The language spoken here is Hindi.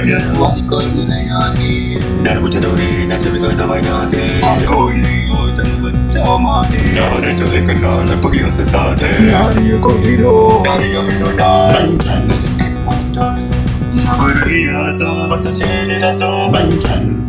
वाली कोई नहीं आती, डर मुझे दूरी न चले कोई दवाई ना आती, कोई नहीं होता बच्चा माने, यारे जो एक गाना पगियों से साथ है, यारी को hero dance, Monsters, Maria, so what's the shade in us all?